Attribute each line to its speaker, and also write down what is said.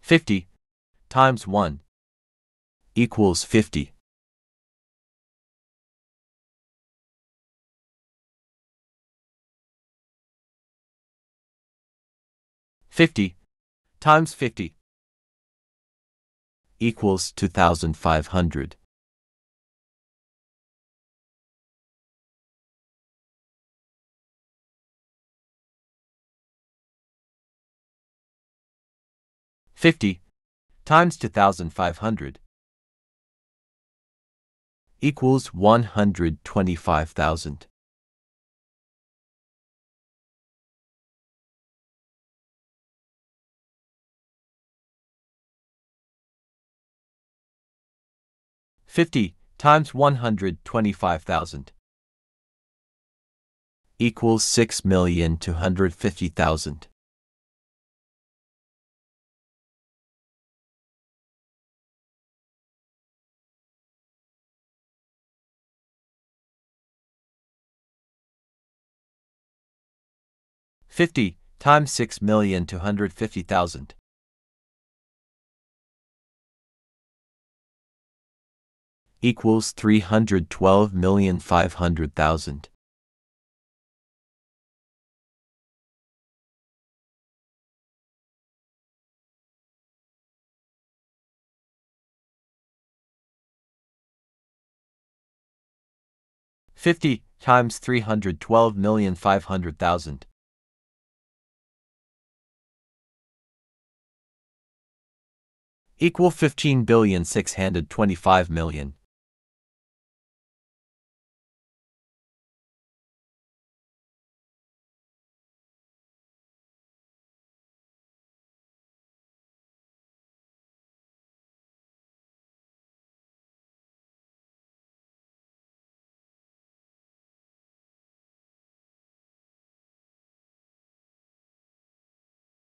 Speaker 1: 50 times 1 equals 50. 50 times 50 equals 2,500. 50 times 2,500 equals 125,000. 50 times 125,000 equals 6,250,000. 50 times 6,250,000 equals 312,500,000. 50 times 312,500,000 equal 15,625,000,000.